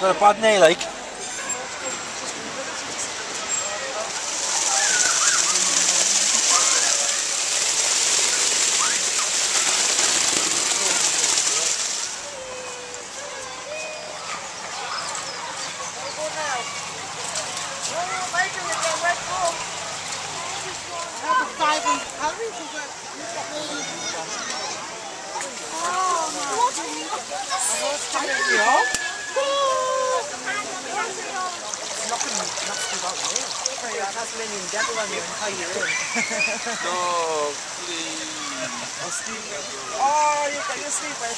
Got a bad knee, like. No, please. Oh, you got your sleeper.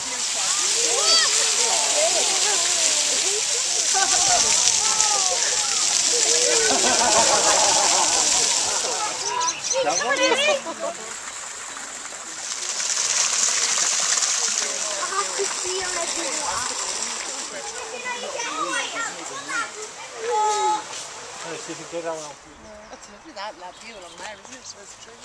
Let's see if we can get that one. That's lovely, that view along there, isn't it? So it's true.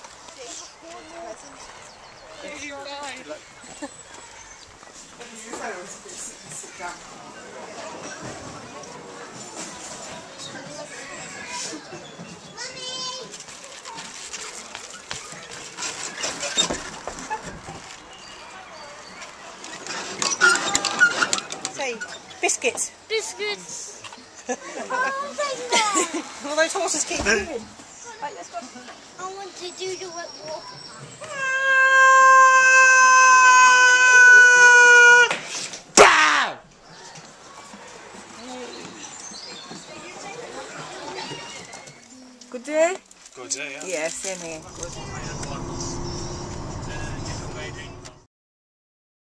Say, biscuits. Biscuits. All those horses keep moving. Right, let's go. I want to do the wet walk. Good day? Good day, yeah. Yeah, same here. Good.